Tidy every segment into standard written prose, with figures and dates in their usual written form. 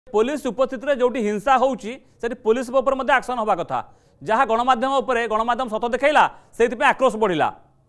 Police उपस्थित जो हिंसा होउची पुलिस एक्शन हवा कथा जहाँ गणमाध्यम गणमाध्यम सत देखला से आक्रोश बढ़ला।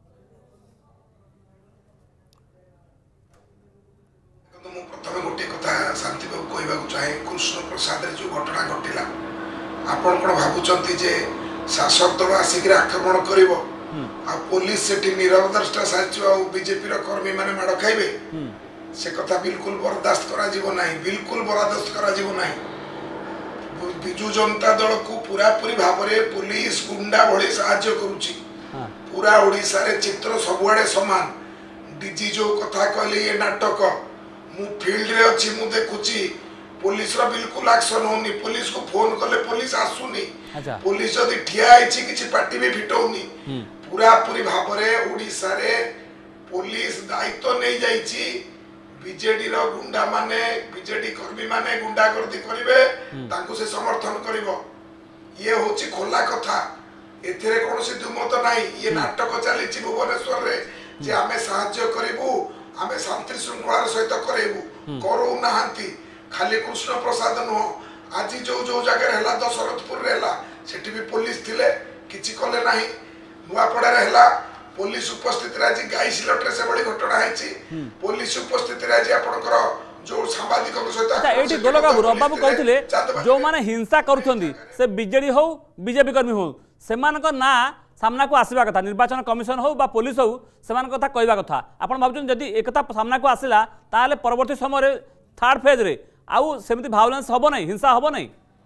प्रथम गोटे कथा शांति बाबू कहवाक चाहे कृष्ण प्रसाद जो घटना घटला आपण कौन भावुंट जे शासक दल आसिक आक्रमण कर पुलिस से निरवद्रष्टा साजिश बीजेपी कर्मी मैंने माड़ खाइबे से कथा बिल्कुल बर्दाश्त करा जीवो नहीं, बिल्कुल बर्दाश्त करा जीवो नहीं। बिजु जनता दल को पूरा पूरी भाव में पुलिस गुंडा भली साहाय्य करुची। पूरा ओडिशा रे चित्र सबुआडे समान। डीजी जो कथा कहले ये नाटक मु फील्ड रे अछि मु देखुची पुलिस रो बिल्कुल एक्शन होनी। पुलिस को फोन कले पुलिस आसुनी। पुलिस जदि ठिया आइछि किछि पार्टी भी फिटौनी। पूरा पूरी भाव में ओडिशा रे पुलिस दायित्व नहीं जाइछि। बीजेडी रो गुंडा माने बीजेडी कर्मी माने गुंडागर्दी करिवे तांको से समर्थन करिवो ये होची खोला कथा। एथिरे कोनोसी दुमत नाही। ये नाटक चली भुवनेश्वर रे जे आमे साहाय्य करिवु आमे शांति श्रृंखलार सहित करेबु करू नाहंती। खाली कृष्ण प्रसाद नो आज जो जो जगह हैला दशरथपुर रे हैला सेठी भी पुलिस थिले किछि कले नाही। नुआपड़ा रे हैला पुलिस उपस्थित आज गाई सिलट से बड़ी घटना है। पुलिस उपस्थित आज आपनकर जो सांबादिक सहित गोलगाबू बाबू कहते जो माने हिंसा करुछंदी से बीजेडी हो बीजेपी कर्मी हो सेमानक ना सामना को आसवा कथा। निर्वाचन कमिशन हो बा पुलिस हो सेमान कथा कहवा कथा। आपण भाबुछन जदी एकता सामना को आसिला ताले परवर्ती समय थर्ड फेज रे आउ सेमति भायोलेंस हबो नै हिंसा हबो नै।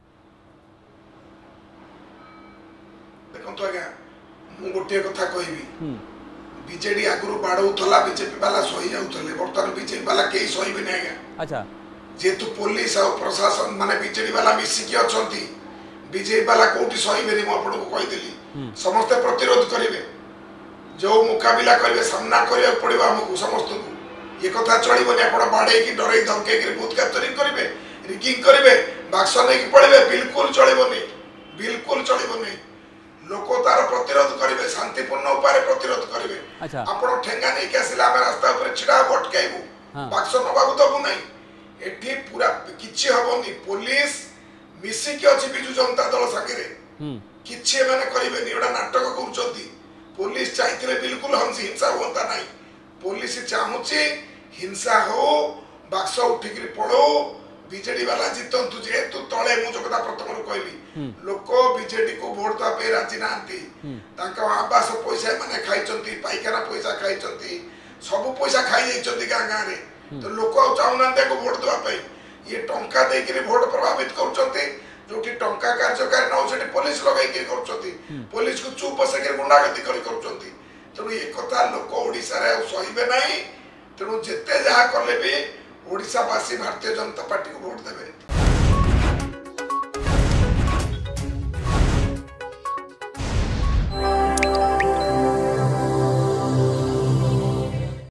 देखंतु आज्ञा मु गोटे कथा कहबी बीजेडी आगुरु बाड़ौला बीजेपी वाला सही जाऊले बर्तमान बीजेपी वाला कई सही नहीं आज्ञा। अच्छा जेतु पुलिस और प्रशासन माने बीजेडी वाला मिसिकी अछंती बीजेपी वाला कोठी सही बेनी मु आपन को कहिदेली समस्त प्रतिरोध करिवे जो मुकाबला करिवे सामना करिया पड़िबो हमकु समस्त को। ये कथा चलिबोनी आपण बाडे की डरे धमके की भूत कैप्चरिंग करिवे रिगिंग करिवे बाक्स नै की पड़िवे बिल्कुल चलिबोनी, बिल्कुल चलिबोनी। लोक तार प्रतिरोध करेंगे शांतिपूर्ण उपाय प्रतिरोध करेंगे। आपण ठेंगा नहीं के आसिला हम रास्ता ऊपर छिड़ा भटकाइबू बाक्स नबाकू दबू नहीं। एठी पूरा किछि हबोनी। पुलिस मिसिकी अछि बिजु जनता दल संगे किछि माने करिवेनी एडा नाटक करूचंती। पुलिस चाहथिले बिल्कुल हिंसा होता नहीं। पुलिस चाहूची हिंसा हो बाक्स उठिकरी पड़ो बीजेडी वाला जीतंतु जेतु तळे मु जो कथा प्रथम कहली लोक बीजेडी को वोट दवा पे राजी नांती। तांका आवास पैसा माने खाइचंती पाइखाना पैसा खाइचंती सब पैसा खाइ जाइचंती गां गां रे। तो लोक चाहुनांते को वोट दवा पे ये टंका दे के वोट प्रभावित करूचंती। जोठी टंका कार्यकारी न सेठी पुलिस लगाई के करूचंती। पुलिस को चुप बसे के गुंडागर्दी करूचंती। तेणु ये कथा लोक ओडिसा रे सहिबे नाही। तेणु जेते जहा करले भी ओडिशावासी भारतीय जनता पार्टी को वोट देवे।